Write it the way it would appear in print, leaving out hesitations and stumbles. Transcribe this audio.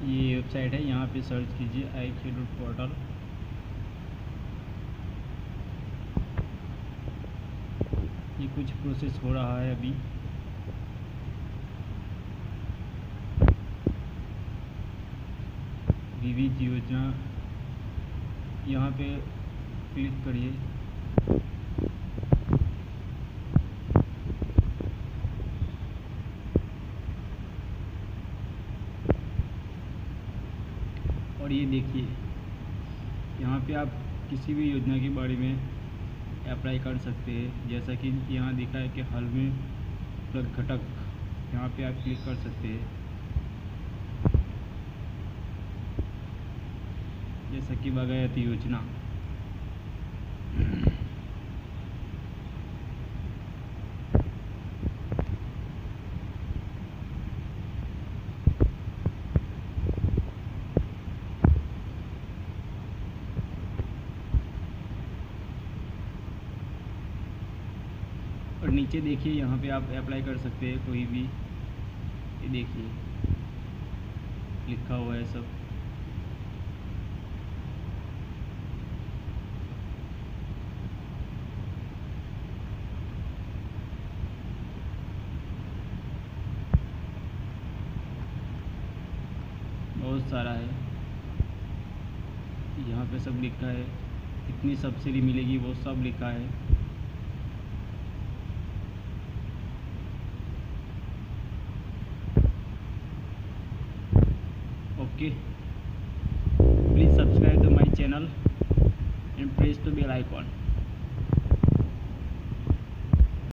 ये वेबसाइट है, यहाँ पे सर्च कीजिए IQ पोर्टल। ये कुछ प्रोसेस हो रहा है अभी। विविध योजना, यहाँ पे क्लिक करिए। और ये देखिए, यहाँ पे आप किसी भी योजना के बारे में अप्लाई कर सकते हैं। जैसा कि यहाँ दिखा है कि हाल में उपलब्ध घटक, यहाँ पे आप क्लिक कर सकते हैं। जैसा कि बागायती योजना, और नीचे देखिए यहाँ पे आप अप्लाई कर सकते हैं कोई भी। ये देखिए लिखा हुआ है सब। बहुत सारा है, यहाँ पे सब लिखा है, कितनी सब्सिडी मिलेगी वो सब लिखा है। Okay, please subscribe to my channel and press the bell icon.